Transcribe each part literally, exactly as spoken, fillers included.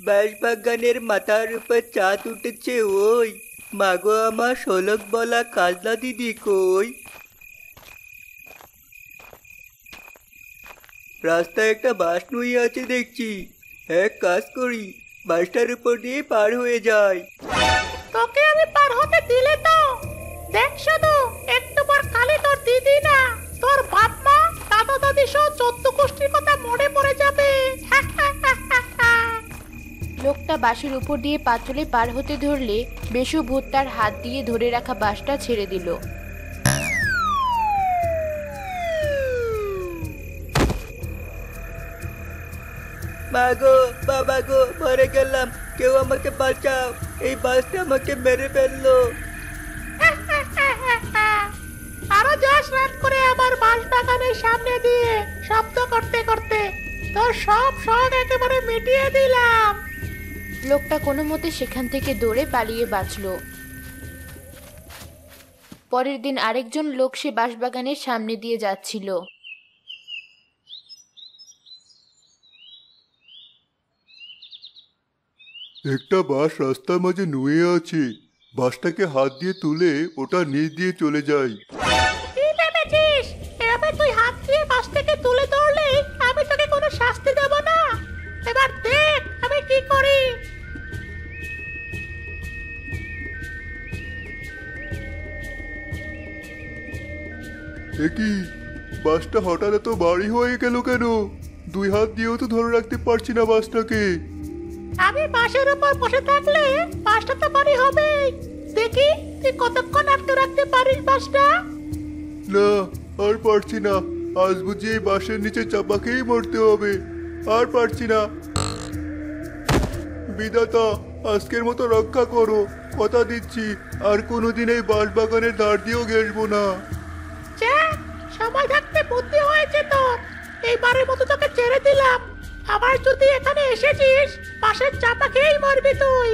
বাঁশবাগানের মাথার উপর চাঁদ উঠেছে ওই। মাগো আমার শোলক বলা কাজলা দিদি কই? রাস্তায় একটা বাঁশ নুয়ে আছে দেখছি। এক কাজ করি, বাঁশটার উপর দিয়ে পার হয়ে যায়। তোকে আমি পার হতে দিলে তো দেখ, শুধু একটু পর কালে তোর দিদি না, তোর বাপ মা দাদা দাদি সহ চোদ্দ গোষ্ঠীর কথা মনে পড়ে যাবে। লোকটা বাঁশের উপর দিয়ে পাতলে পার হতে ধরলে বেশু ভূত তার হাত দিয়ে ধরে রাখা বাঁশটা ছেড়ে দিল। মাগো বাবা গো, মরে গেলাম, কেউ আমাকে বাঁচাও, এই বাসটা আমাকে মেরে ফেললো। আরো যাস রাত করে আমার বাঁশ বাগানের সামনে দিয়ে শব্দ করতে করতে তোর সব শখ একেবারে মিটিয়ে দিলাম। লোকটা কোনো মতে সেখান থেকে দৌড়ে পালিয়ে বাঁচল। পরের দিন আরেকজন লোক সে বাঁশবাগানের সামনে দিয়ে যাচ্ছিল। একটা বাঁশ রাস্তার মাঝে নুয়ে আছে, বাঁশটাকে হাত দিয়ে তুলে ওটা নিচ দিয়ে চলে যায়। কি ভেবেছিস এভাবে তুই হাত দিয়ে বাঁশ থেকে তুলে ধরলে আমি তোকে কোনো শাস্তি দেব না? এবার দেখ আমি কি করি। একই, বাঁশটা হঠাৎ এত ভারী হয়ে গেল কেন? দুই হাত দিয়েও তো ধরে রাখতে পারছি না বাঁশটাকে। আমি বাঁশের উপর বসে থাকলে বাঁশটা তো ভারী হবেই। দেখি তুই কতক্ষণ আটকে রাখতে পারিস বাঁশটা। না, আর পারছি না, আজ বুঝি এই বাঁশের নিচে চাপা খেয়েই মরতে হবে। আর পারছি না। বিধাতা, আজকের মতো রক্ষা করো, কথা দিচ্ছি আর কোনোদিন এই বাঁশবাগানের ধার দিয়েও ঘেসবো না। সময় থাকতে বুদ্ধি হয়েছে তোর, এইবারের মতো তোকে ছেড়ে দিলাম। আবার যদি এখানে এসেছিস পাশের চাপা খেয়েই মরবি তুই।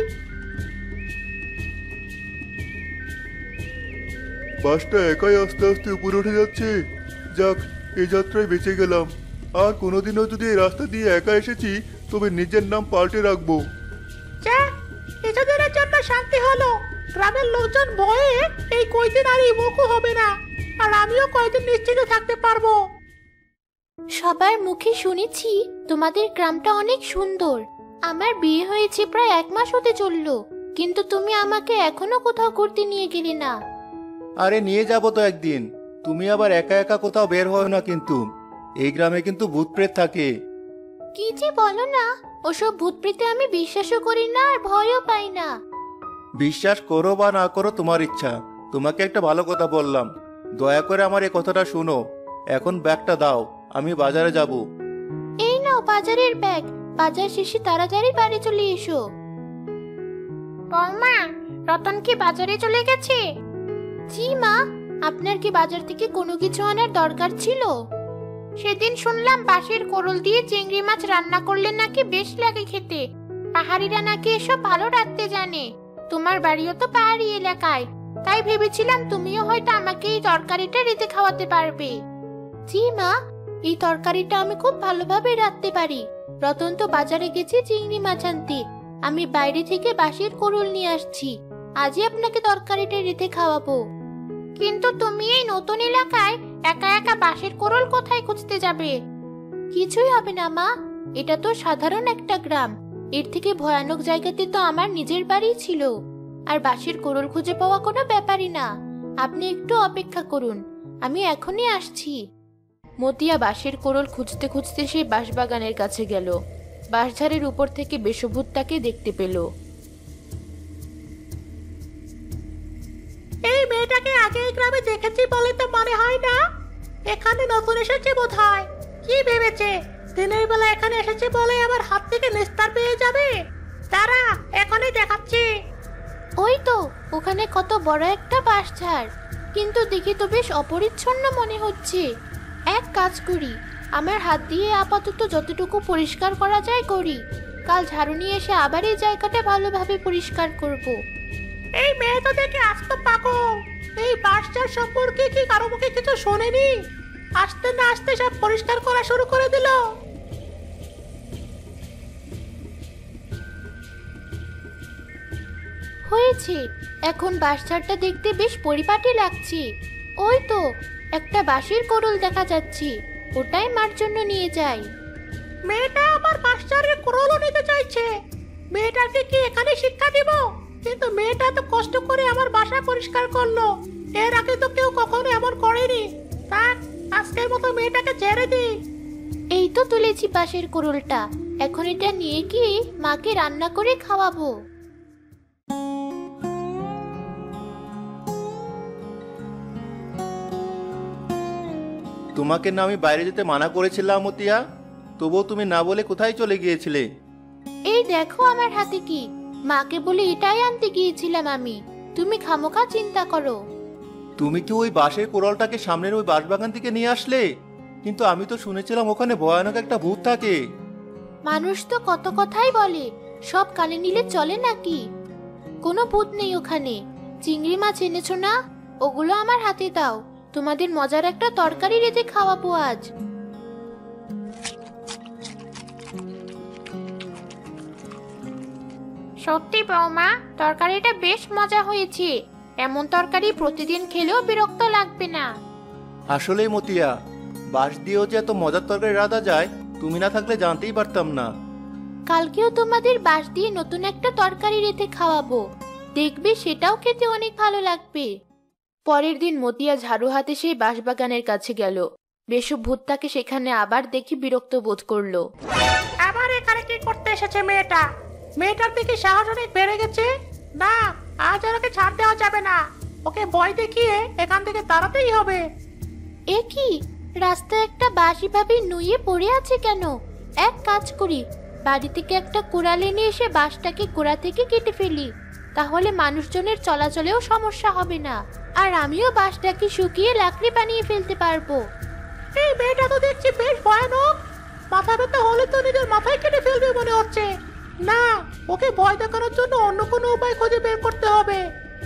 বাসটা একাই আস্তে আস্তে উপরে উঠে যাচ্ছে। যাক, এই যাত্রায় বেঁচে গেলাম। আর কোনোদিনও যদি এই রাস্তা দিয়ে একা এসেছি তবে নিজের নাম পাল্টে রাখবো। কিছুদিনের জন্য শান্তি হলো। গ্রামের লোকজন ভয়ে এই কয়দিন আর মুখও হবে না, আর আমিও কয়দিন নিশ্চিন্ত থাকতে পারবো। সবার মুখে শুনেছি তোমাদের গ্রামটা অনেক সুন্দর। আমার বিয়ে হয়েছে প্রায় এক মাস হতে চললো, কিন্তু তুমি আমাকে এখনো কোথাও ঘুরতে নিয়ে গেলে না। আরে নিয়ে যাব তো একদিন। তুমি আবার একা একা কোথাও বের হও না কিন্তু। এই গ্রামে কিন্তু ভূত প্রেত থাকে। কি যে বলো না, ওসব ভূত প্রেতে আমি বিশ্বাসও করি না আর ভয়ও পাই না। বিশ্বাস করো বা না করো তোমার ইচ্ছা। তোমাকে একটা ভালো কথা বললাম, দয়া করে আমার এই কথাটা শোনো। এখন ব্যাগটা দাও, আমি বাজারে যাব। এই নাও বাজারের ব্যাগ, বাজার শেষে তাড়াতাড়ি বাড়ি চলে এসো। বৌমা, রতন কি বাজারে চলে গেছে? জি মা, আপনার কি বাজার থেকে কোনো কিছু আনার দরকার ছিল? সেদিন শুনলাম বাঁশের কোরল দিয়ে চিংড়ি মাছ রান্না করলে নাকি বেশ লাগে খেতে। পাহাড়িরা নাকি এসব ভালো রাখতে জানে। তোমার বাড়িও তো পাহাড়ি এলাকায়, তাই ভেবেছিলাম তুমিও হয়তো আমাকে এই তরকারিটা রেঁধে খাওয়াতে পারবে। জি মা, এই তরকারিটা আমি খুব ভালোভাবে রাখতে পারি। রতন তো বাজারে গেছে চিংড়ি মাছ আনতে, আমি বাইরে থেকে বাঁশের কোরল নিয়ে আসছি। আজই আপনাকে তরকারিটা রেঁধে খাওয়াবো। কিন্তু তুমি এই নতুন এলাকায় একা একা বাঁশের কোরল কোথায় খুঁজতে যাবে? কিছুই হবে না মা, এটা তো সাধারণ একটা গ্রাম। এর থেকে ভয়ানক জায়গাতে তো আমার নিজের বাড়ি ছিল। আর বাঁশের কোরল খুঁজে পাওয়া কোনো ব্যাপারই না। আপনি একটু অপেক্ষা করুন, আমি এখনই আসছি। মতিয়া বাঁশের কোরল খুঁজতে খুঁজতে সেই বাঁশবাগানের কাছে গেল। বাঁশঝাড়ের উপর থেকে বেশভূত তাকে দেখতে পেল। এই মেয়েটাকে আগে এই গ্রামে দেখেছি বলে তো মনে হয় না। এখানে নতুন এসেছে বোধ হয়। কি ভেবেছে দিনের বেলা এখানে এসেছে বলে আবার হাত থেকে নিস্তার পেয়ে যাবে? তারা এখনই দেখাচ্ছি। ওই তো ওখানে কত বড় একটা বাঁশঝাড়, কিন্তু দেখি তো বেশ অপরিচ্ছন্ন মনে হচ্ছে। এক কাজ করি, আমার হাত দিয়ে আপাতত যতটুকু পরিষ্কার করা যায় করি। কাল ঝাড়ু নিয়ে এসে আবার এই জায়গাটা ভালোভাবে পরিষ্কার করব। এই মেয়ে তো দেখে আস্ত পাগল। এই বাঁশঝাড় সম্পর্কে কি কারো মুখে কিছু শোনেনি? আস্তে না আস্তে সব পরিষ্কার করা শুরু করে দিল। হয়েছে, এখন বাঁশঝাড়টা দেখতে বেশ পরিপাটি লাগছে। ওই তো একটা বাঁশের কোড়ল দেখা যাচ্ছে, ওটাই মার জন্য নিয়ে যাই। মেয়েটা আবার বাঁশঝাড়ের কোড়লও নিতে চাইছে। মেয়েটাকে কি এখানে শিক্ষা দিব? কিন্তু মেয়েটা তো কষ্ট করে আমার বাসা পরিষ্কার করলো, এর আগে তো কেউ কখনো এমন করেনি। থাক, আজকের মতো মেয়েটাকে ছেড়ে দিই। এই তো তুলেছি বাঁশের কোড়লটা, এখন এটা নিয়ে গিয়ে মাকে রান্না করে খাওয়াবো। তোমাকে না আমি বাইরে যেতে মানা করেছিলাম মতিয়া, তবুও তুমি না বলে কোথায় চলে গিয়েছিলে? এই দেখো আমার হাতে কি, মাকে বলে এটাই আনতে গিয়েছিলাম আমি। তুমি খামোখা চিন্তা করো। তুমি কি ওই বাঁশের কোড়ালটাকে সামনের ওই বাঁশবাগান থেকে নিয়ে আসলে? কিন্তু আমি তো শুনেছিলাম ওখানে ভয়ানক একটা ভূত থাকে। মানুষ তো কত কথাই বলে, সব কানে নিলে চলে নাকি? কোনো ভূত নেই ওখানে। চিংড়ি মাছ এনেছো না, ওগুলো আমার হাতে দাও, তোমাদের মজার একটা তরকারি রেঁধে খাওয়াবো আজ। সত্যি বৌমা, তরকারিটা বেশ মজা হয়েছে। এমন তরকারি প্রতিদিন খেলেও বিরক্ত লাগবে না। আসলেই মতিয়া, বাঁশ দিয়েও যে এত মজার তরকারি রাঁধা যায়, তুমি না থাকলে জানতেই পারতাম না। কালকেও তোমাদের বাঁশ দিয়ে নতুন একটা তরকারি রেঁধে খাওয়াবো, দেখবে সেটাও খেতে অনেক ভালো লাগবে। পরের দিন মতিয়া ঝাড়ু হাতে সেই বাঁশবাগানের কাছে গেল। বেশু ভূতটাকে সেখানে আবার দেখি বিরক্ত বোধ করলো। আবার এখানে কি করতে এসেছে মেয়েটা? মেয়েটার দিকে সাহস অনেক বেড়ে গেছে। না, আজ আর ওকে ছাড় দেওয়া যাবে না। ওকে ভয় দেখিয়ে এখান থেকে তাড়াতেই হবে। এ কি, রাস্তায় একটা বাঁশ এভাবে নুয়ে পড়ে আছে কেন? এক কাজ করি, বাড়ি থেকে একটা কুড়াল এনে এসে বাঁশটাকে গোড়া থেকে কেটে ফেলি, তাহলে মানুষজনের চলাচলেও সমস্যা হবে না, আর আমিও বাঁশটাকে শুকিয়ে লাকড়ি বানিয়ে ফেলতে পারবো। এই মেয়েটা তো দেখছি বেশ ভয়ানক। মাথা ব্যথা হলে তো নিজের মাথায় কেটে ফেলবে মনে হচ্ছে। না, ওকে ভয় দেখানোর জন্য অন্য কোনো উপায় খুঁজে বের করতে হবে।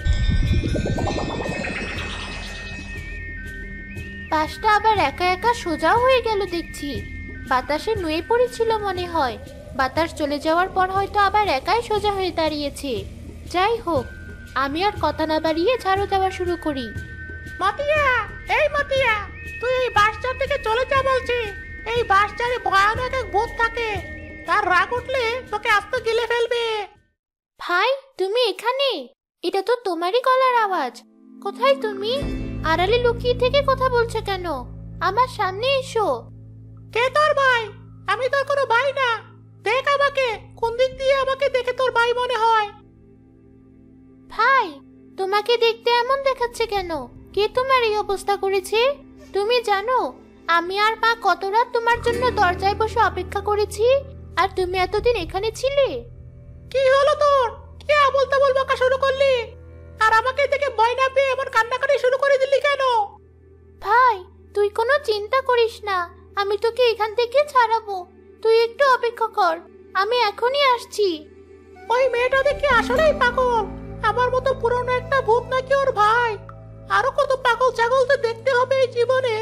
বাঁশটা আবার একা একা সোজাও হয়ে গেল দেখছি। বাতাসে নুয়ে পড়েছিল মনে হয়, বাতাস চলে যাওয়ার পর হয়তো আবার একাই সোজা হয়ে দাঁড়িয়েছে। যাই হোক, আমি আর কথা না বাড়িয়ে ঝাড়ু দেওয়া শুরু করি। মতিয়া, এই মতিয়া, তুই এই বাসটার থেকে চলে যা বলছি। এই বাসটারে ভয়ানক এক ভূত থাকে, তার রাগ উঠলে তোকে আস্ত গিলে ফেলবে। ভাই, তুমি এখানে? এটা তো তোমারই গলার আওয়াজ। কোথায় তুমি? আড়ালে লুকিয়ে থেকে কথা বলছো কেন? আমার সামনে এসো। কে তোর ভাই? আমি তোর কোনো ভাই না। দেখ আমাকে, কোন দিক দিয়ে আমাকে দেখে তোর ভাই মনে হয়? ভাই, তোমাকে দেখতে এমন দেখাচ্ছে কেন? কে তোমার এই অবস্থা করেছে? তুমি জানো আমি আর মা কত রাত তোমার জন্য দরজায় বসে অপেক্ষা করেছি, আর তুমি এতদিন এখানে ছিলে? কি হলো তোর? কি আবল তাবল বকা শুরু করলি? আর আমাকে দেখে ভয় না পেয়ে এমন কান্নাকাটি শুরু করে দিলি কেন? ভাই, তুই কোনো চিন্তা করিস না, আমি তোকে এখান থেকে ছাড়াবো। তুই একটু অপেক্ষা কর, আমি এখনই আসছি। ওই মেয়েটা দেখে আসলেই পাগল। আমার মতো পুরনো একটা ভূত নাকি ওর ভাই? আরো কত পাগল ছাগল তো দেখতে হবে এই জীবনে।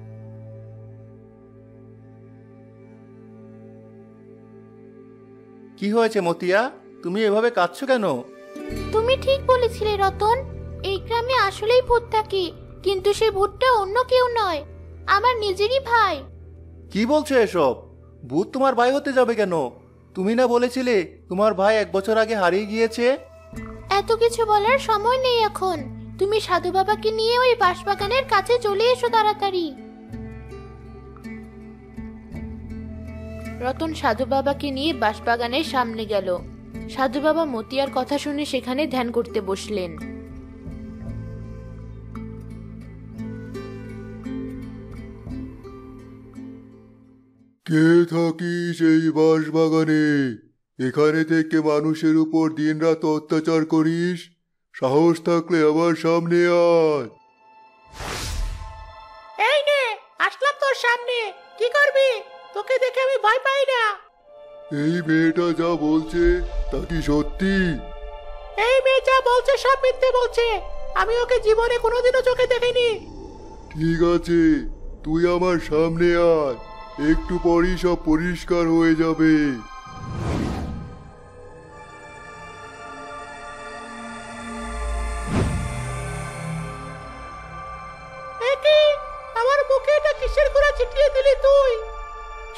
কি হয়েছে মতিয়া, তুমি এভাবে কাঁদছো কেন? তুমি ঠিক বলেছিলে রতন, এই গ্রামে আসলেই ভূত থাকে, কিন্তু সেই ভূতটা অন্য কেউ নয়, আমার নিজেরই ভাই। কি বলছো এসব? ভূত তোমার ভাই হতে যাবে কেন? তুমি না বলেছিলে তোমার ভাই এক বছর আগে হারিয়ে গিয়েছে? এত কিছু বলার সময় নেই এখন। তুমি সাধু বাবাকে নিয়ে ওই বাঁশবাগানের কাছে চলে এসো তাড়াতাড়ি। রতন সাধু বাবাকে নিয়ে বাঁশবাগানের সামনে গেল। সাধু বাবা মতিয়ার কথা শুনে সেখানে ধ্যান করতে বসলেন। কে থাকিস এই বাঁশবাগানে? এখানে থেকে মানুষের উপর দিনরাত অত্যাচার করিস? সাহস থাকলে আমার সামনে আয়। এই নে, আসলাম তোর সামনে। কি করবি? তোকে দেখে আমি ভয় পাই না। এই মেয়েটা যা বলছে তা কি সত্যি? এই মেয়ে যা বলছে সব মিথ্যে বলছে। আমি ওকে জীবনে কোনোদিনও চোখে দেখিনি। ঠিক আছে, তুই আমার সামনে আয়, একটু পরই সব পরিষ্কার হয়ে যাবে।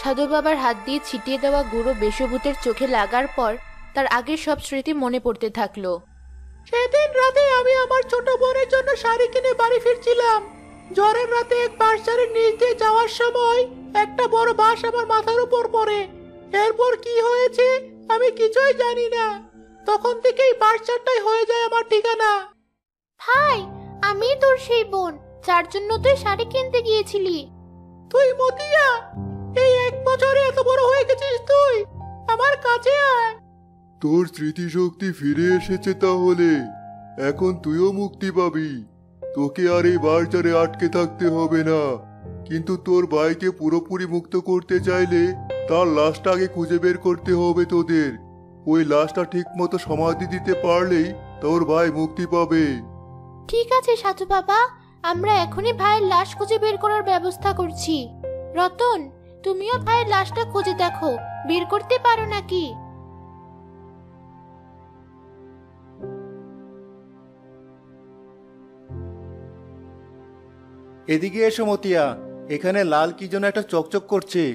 সাধু বাবার হাত দিয়ে ছিটিয়ে দেওয়া গুঁড়ো বেশভূতের চোখে লাগার পর তার আগের সব স্মৃতি মনে পড়তে থাকলো। সেদিন রাতে আমি আমার ছোট বোনের জন্য শাড়ি কিনে বাড়ি ফিরছিলাম। ঝড়ের রাতে এক বাঁশঝাড়ের নিচ দিয়ে যাওয়ার সময় একটা বড় বাঁশ আমার মাথার উপর পড়ে। এরপর কি হয়েছে আমি কিছুই জানি না। তখন থেকেই বাঁশঝাড়টাই হয়ে যায় আমার ঠিকানা। ভাই, আমি তোর সেই বোন যার জন্য তুই শাড়ি কিনতে গিয়েছিলি। তুই মতিয়া, এই এক বছরে এত বড় হয়ে গেছিস তুই। আমার কাছে আয়। তোর স্মৃতিশক্তি ফিরে এসেছে তাহলে এখন তুইও মুক্তি পাবি। তোকে আর এই বাজারে আটকে থাকতে হবে না। কিন্তু তোর ভাইকে পুরোপুরি মুক্ত করতে চাইলে তার লাশটা আগে খুঁজে বের করতে হবে তোদের। ওই লাশটা ঠিক মতো সমাধি দিতে পারলেই তোর ভাই মুক্তি পাবে। ঠিক আছে সাধু বাবা, আমরা এখনই ভাইয়ের লাশ খুঁজে বের করার ব্যবস্থা করছি। রতন, তুমিও ভাইয়ের লাশটা খুঁজে দেখো, বের করতে পারো নাকি। এদিকে এসো মতিয়া, এখানে লাল কি যেন একটা চকচক করছে।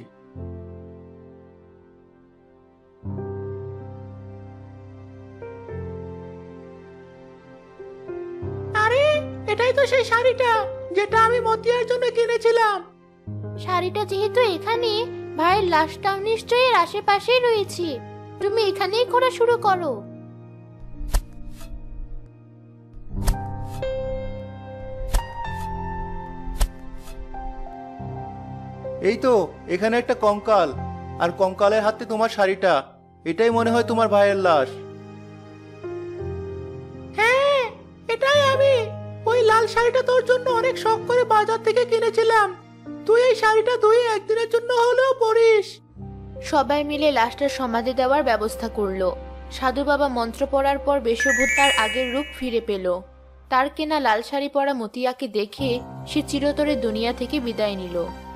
আরে, এটাই তো সেই শাড়িটা যেটা আমি মতিয়ার জন্য কিনেছিলাম। শাড়িটা যেহেতু এখানে, ভাইয়ের লাশটাও নিশ্চয়ই এর আশেপাশেই রয়েছে। তুমি এখানেই খোঁড়া শুরু করো। এই তো, এখানে একটা কঙ্কাল, আর কঙ্কালের হাতে তোমার শাড়িটা। এটাই মনে হয় তোমার ভাইয়ের লাশ। হ্যাঁ, এটাই আমি। ওই লাল শাড়িটা তোর জন্য অনেক শখ করে বাজার থেকে কিনেছিলাম। তুই এই শাড়িটা ধুয়ে একদিনের জন্য হলেও পরিস। সবাই মিলে লাশটার সমাধি দেওয়ার ব্যবস্থা করলো। সাধু বাবা মন্ত্র পড়ার পর বেশভূত তার আগের রূপ ফিরে পেল। তার কেনা লাল শাড়ি পরা মতিয়াকে দেখে সে চিরতরে দুনিয়া থেকে বিদায় নিল।